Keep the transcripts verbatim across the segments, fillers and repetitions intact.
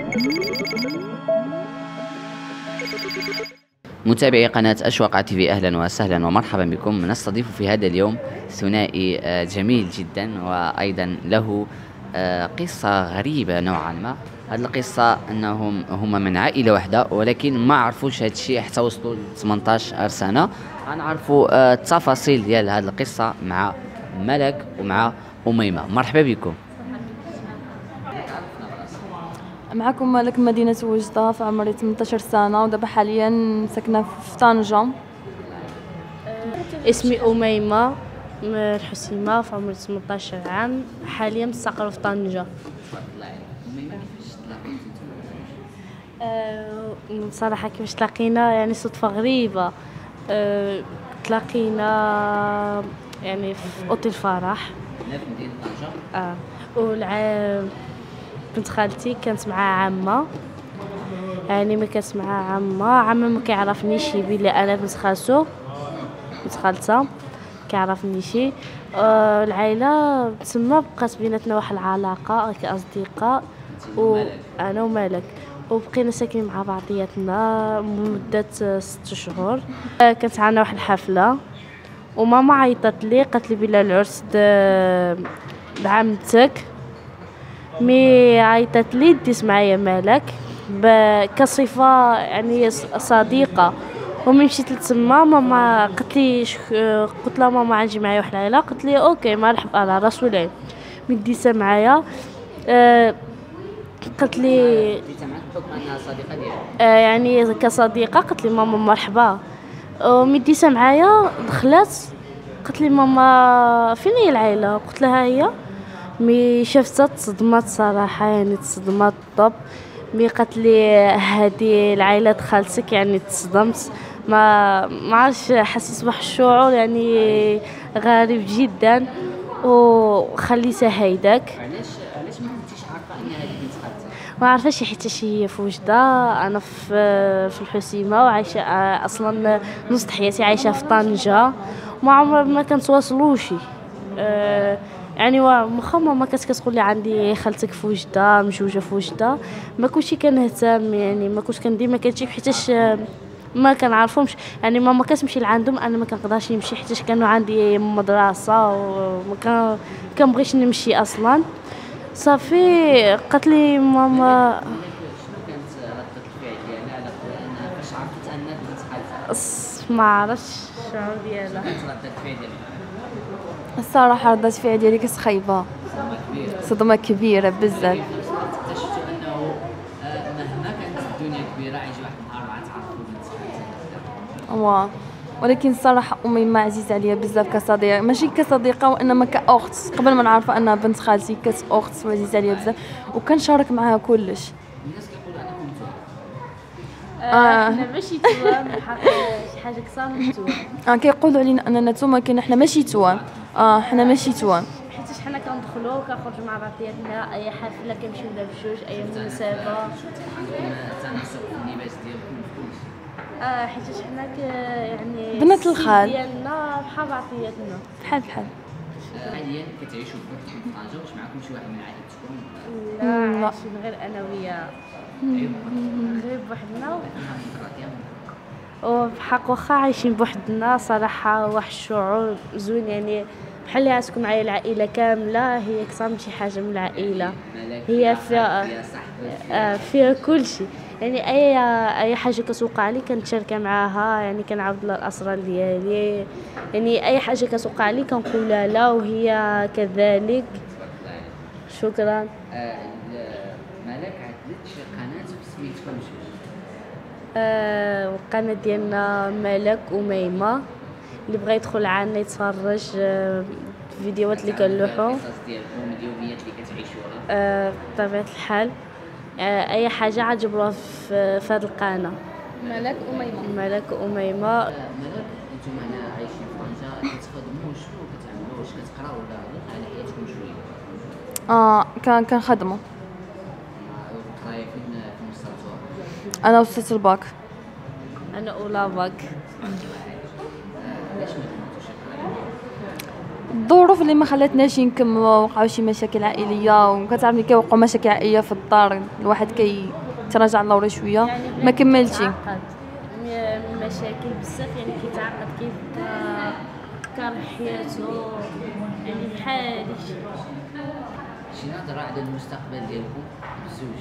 متابعي قناة أشواق تي في، أهلا وسهلا ومرحبا بكم. نستضيف في هذا اليوم ثنائي آه، جميل جدا، وأيضا له آه، قصة غريبة نوعا ما. هذه القصة أنهم هما من عائلة واحدة، ولكن ما عرفوش هذا الشيء حتى وصلوا ل ثمانية عشر سنة. غنعرفوا آه، التفاصيل ديال هذه القصة مع ملك ومع أميمة. مرحبا بكم. معكم ملك، مدينة وجدة، في عمري ثمانية عشر سنة، ودابا حاليا ساكنة في طنجة. اسمي أميمة الحسيمة، في عمري ثمانية عشر عام، حاليا مستقرة في طنجة. أه بصراحة كيفاش تلاقينا، يعني صدفة غريبة. أه تلاقينا يعني في اوتيل فرح هنا في مدينة طنجة. اه والع بنت خالتي كانت معها عمة، يعني ما كانت معها عمة عمة ما كيعرفنيش، يبين لي انا بنت خالته بنت خالتها كيعرفنيشي. آه العائلة تما بقات بيناتنا واحد العلاقة كأصدقاء، وأنا ومالك، وبقينا ساكنين مع بعضياتنا مدة ست شهور. آه كانت عنا واحد الحفلة، وماما عيطت لي قالت لي بلا العرس دعمتك، مي عيطت لي ديت معايا مالك كصفة يعني صديقة. ومن مشيت لتما ماما قالت لي قلت لها ماما عندي معايا واحد العائله، قالت لي اوكي مرحبا على راس العين. من ديتها معايا آه قالت لي ديتها معاك بحكم أنها صديقة ديالك. آه يعني كصديقه، قالت لي ماما مرحبا. ومن ديتها معايا دخلت قالت لي ماما فين هي العائله، قلت لها هي. مي شفتها تصدمت صراحه، يعني تصدمت طب. مي قالت لي هذه العائله خالتك، يعني تصدمت، ما ما عرفتش، حسيت بواحد الشعور يعني غريب جدا، وخليتها هيداك. علاش علاش ما كنتيش عارفة أن هذه بنت خالتك؟ ما عرفاش حيت هي في وجده، انا في في الحسيمه، وعايشه اصلا نص حياتي عايشه في طنجه، وما عمر ما كنتواصلوش. أه يعني واخا ماما كانت كتقول لي عندي خالتك في وجده، مجوجه في وجده، ما كنتش كنهتم، يعني ما كنت كندير ما كنجيب حيتاش ما كنعرفهمش. يعني ماما كتمشي لعندهم، انا ما كنقدرش نمشي حيتاش كانوا عندي مدرسه، وما كان كنبغيش نمشي اصلا. صافي قالت لي ماما شنو كانت ردة الفعل ديالها على أنها فاش عرفت أنها بنت خالتك؟ ما عرفتش الشعور ديالها. كانت ردة الفعل ديالها؟ الصراحة ردة فعل ديالي كانت خايبة، صدمة كبيرة بزاف. اكتشفتوا أنه آه، مهما كانت الدنيا كبيرة غيجي واحد النهار غتعرفوا بنت خالتك. واه ولكن الصراحة أميمة عزيزة عليا بزاف كصديقة، ماشي كصديقة وإنما كأخت. قبل ما نعرف أنها بنت خالتي كانت أخت وعزيزة عليا بزاف، وكنشارك معها كلش. الناس كيقولوا أنكم توأم. آه حنا ماشي توام، شي حاجه كثر من توام. اه كيقولوا علينا أننا توما، ولكن حنا ماشي توام. اه حنا ماشي توام، حيت حنا كندخلوا كنخرجوا مع بعضياتنا، اي حفله كنمشيو لها بجوج، اي مناسبه. عندكم تناسق في اللباس ديالكم في كلشي. اه حيت حنا ك يعني بنات السيد الخال. ديالنا بحال بعضياتنا. بحال بحال. آه، حاليا كتعيشوا بوحدكم في طنجة، واش معكم شي واحد من عائلتكم؟ لا لا. عايشين غير انا وياه، أيوا غير بوحدنا. الفكرة ديالهم. وبحق واخا عايشين بوحدنا، صراحه واحد الشعور زوين، يعني بحال اللي تكون معايا العائله كامله، هي اكثر من شي حاجه من العائله. هي فيها آه فيها كل شيء، يعني اي اي حاجه كتوقع لي كنتشاركها معاها، يعني كنعاود لها الاسرار ديالي، يعني اي حاجه كتوقع لي كنقولها لها وهي كذلك. شكرا. آه، مالك عدلت شي قناة بسميتكم جوج. آه القناه ديالنا ملك أميمة، اللي بغى يدخل عنا يتفرج آه الفيديوهات اللي كنلوحو، القصص ديالكم، اليوميات اللي كتعيشوها. آه بطبيعه الحال. آه اي حاجه عجبوها في في هذه القناه. ملك أميمة. ملك أميمة. آه، مالك انتم هنا عايشين في طنجة، كتخدموا شنو كتعملوا؟ واش كتقراو ولا غير على حياتكم شوية؟ اه كان كنخدموا. القراية فين في المستوى؟ أنا وصلت الباك. انا اولى باك. علاش ما كملتوش القراية؟ الظروف اللي ما خلاتناش نكملوا، وقعوا شي مشاكل عائليه، وكتعرف ملي كيوقعوا مشاكل عائليه في الدار الواحد كيتراجع لورا شويه ما كملتي. مشاكل بزاف يعني كيتعقد كيف كار حياته يعني بحال شي نظرة على المستقبل ديالكم بزوج؟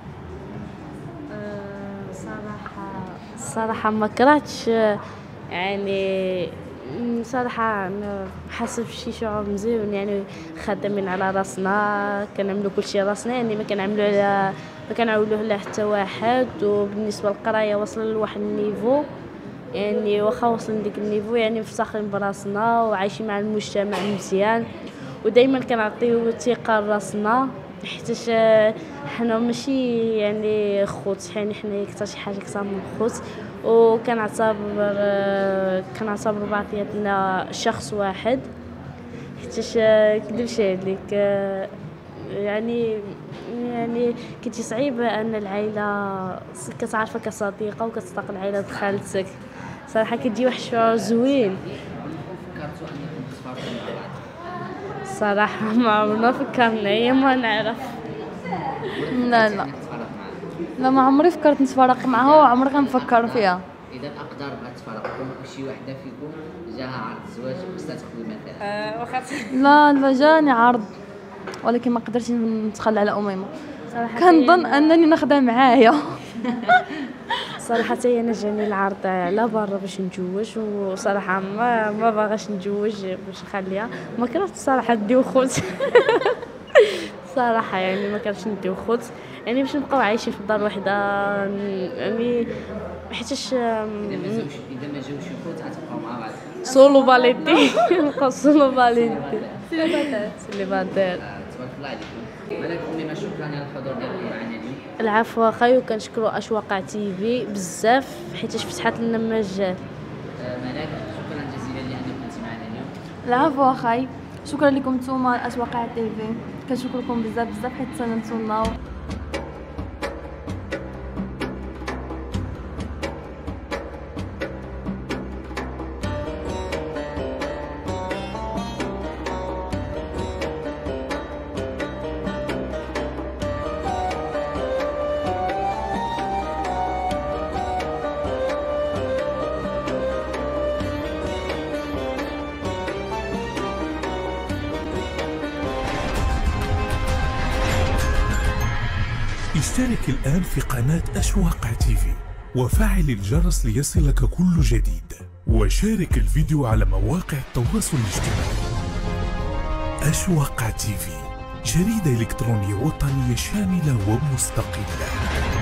أه صراحة الصراحة ما كرهتش يعني صراحة أنا حاسة بشي شعور مزيان يعني خدامين على راسنا كنعملو كلشي راسنا يعني ما كنعملو على ما كنعولوه على حتى واحد. وبالنسبة للقراية وصل لواحد النيفو يعني واخا وصل لديك النيفو يعني مفتخرين براسنا وعايشين مع المجتمع مزيان ودائما كنعطيو الثقة لراسنا حيتاش حنا ماشي يعني خوت يعني حنا اكثر شي حاجه اكثر من خوت وكنعتبر كنعتبر بعضياتنا شخص واحد حيتاش كدبش عليك يعني يعني كنتي صعيب ان العائله كتعرفها كصديقه وكتصدق العائله د خالتك صراحه كتجي واحد الشعور زوين. فكرتوا انكم تتفرقوا مع بعض؟ صراحه ما عمرنا فكرنا هي ما نعرف. لا لا لا ما عمري فكرت نتفرق معها وعمري غنفكر فيها. اذا الاقدار بغات تفرقكم وشي وحده فيكم جاها عرض الزواج خصها تاخذ مثلا واخا لا لا جاني عرض ولكن ما قدرتش نتخلى على اميمه كنظن انني ناخذها معايا. صراحه انا جاني العرض على برا باش نتزوج وصراحه ما ما باغاش نتزوج باش نخليها ما كرهتش صراحه نديو خوت صراحه يعني ما كرهتش نديو خوت يعني باش نبقاو عايشين في دار وحده يعني حيتاش اذا ما جاوش اذا ما جاوش خوت غتبقاو مع بعض سولو باليتي نبقاو سولو باليتي سيليباتير سيليباتير. تبارك الله عليكم. مالك اميمه شكرا على الحضور ديالكم معنا اليوم. العفو اخاي وكنشكروا اشواق تيفي بزاف حيتاش فتحت لنا مجال. مالك شكرا جزيلا لانك كنت معنا اليوم. العفو اخاي شكرا لكم نتوما اشواق تيفي كنشكركم بزاف بزاف حيت تنتسناو. اشترك الآن في قناة أشواق تيفي وفعل الجرس ليصلك كل جديد وشارك الفيديو على مواقع التواصل الاجتماعي. أشواق تيفي جريدة إلكترونية وطنية شاملة ومستقلة.